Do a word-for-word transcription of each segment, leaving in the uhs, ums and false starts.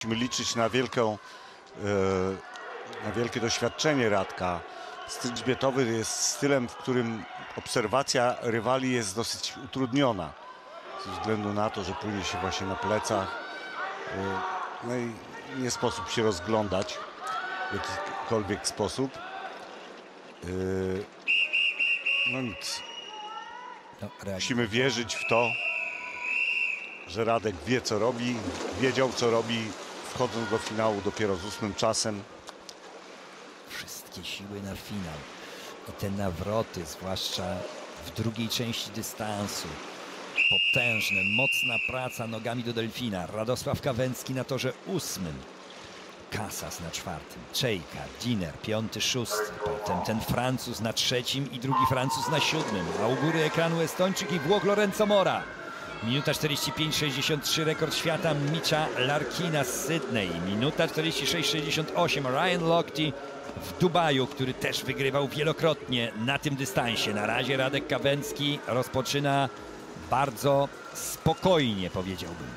musimy liczyć na wielką, na wielkie doświadczenie Radka. Styl grzbietowy jest stylem, w którym obserwacja rywali jest dosyć utrudniona. Ze względu na to, że płynie się właśnie na plecach. No i nie sposób się rozglądać w jakikolwiek sposób. No nic. Musimy wierzyć w to, że Radek wie, co robi. Wiedział, co robi, wchodząc do finału dopiero z ósmym czasem. Wszystkie siły na finał. I te nawroty, zwłaszcza w drugiej części dystansu. Potężne, mocna praca nogami do delfina. Radosław Kawęcki na torze ósmym. Casas na czwartym, Czejka, Diner, piąty, szósty, potem ten Francuz na trzecim i drugi Francuz na siódmym, a u góry ekranu Estończyk i Włoch Lorenzo Mora. Minuta czterdzieści pięć sześćdziesiąt trzy, rekord świata Mitcha Larkina z Sydney. Minuta czterdzieści sześć sześćdziesiąt osiem, Ryan Lochte w Dubaju, który też wygrywał wielokrotnie na tym dystansie. Na razie Radek Kawęcki rozpoczyna bardzo spokojnie, powiedziałbym.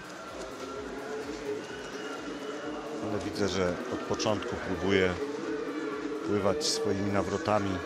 Ale widzę, że od początku próbuje pływać swoimi nawrotami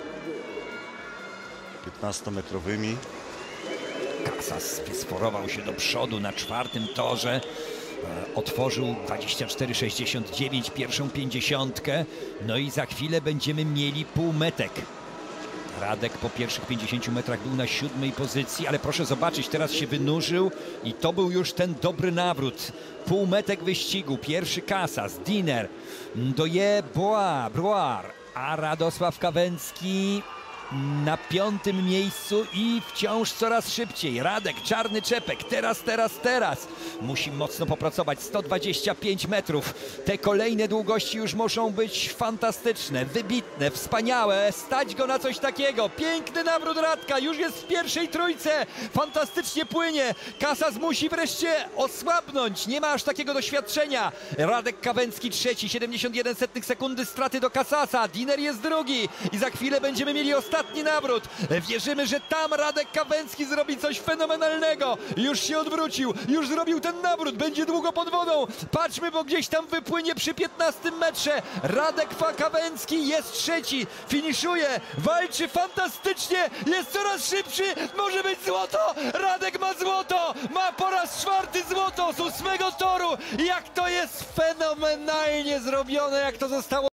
piętnastometrowymi. Casas wysforował się do przodu na czwartym torze. Otworzył dwadzieścia cztery sześćdziesiąt dziewięć pierwszą pięćdziesiątkę. No i za chwilę będziemy mieli półmetek. Radek po pierwszych pięćdziesięciu metrach był na siódmej pozycji, ale proszę zobaczyć, teraz się wynurzył i to był już ten dobry nawrót. Półmetek wyścigu, pierwszy Casas, Diner, Ndoye, Broir, a Radosław Kawęcki na piątym miejscu i wciąż coraz szybciej. Radek, czarny czepek, teraz, teraz, teraz. Musi mocno popracować, sto dwadzieścia pięć metrów. Te kolejne długości już muszą być fantastyczne, wybitne, wspaniałe. Stać go na coś takiego. Piękny nawrót Radka, już jest w pierwszej trójce. Fantastycznie płynie. Casas musi wreszcie osłabnąć. Nie ma aż takiego doświadczenia. Radek Kawęcki trzeci, siedemdziesiąt jeden setnych sekundy straty do Casasa. Diner jest drugi i za chwilę będziemy mieli ostatni nawrót. Wierzymy, że tam Radek Kawęcki zrobi coś fenomenalnego. Już się odwrócił, już zrobił ten nawrót, będzie długo pod wodą. Patrzmy, bo gdzieś tam wypłynie przy piętnastym metrze. Radek Kawęcki jest trzeci, finiszuje, walczy fantastycznie, jest coraz szybszy, może być złoto. Radek ma złoto, ma po raz czwarty złoto z ósmego toru. Jak to jest fenomenalnie zrobione, jak to zostało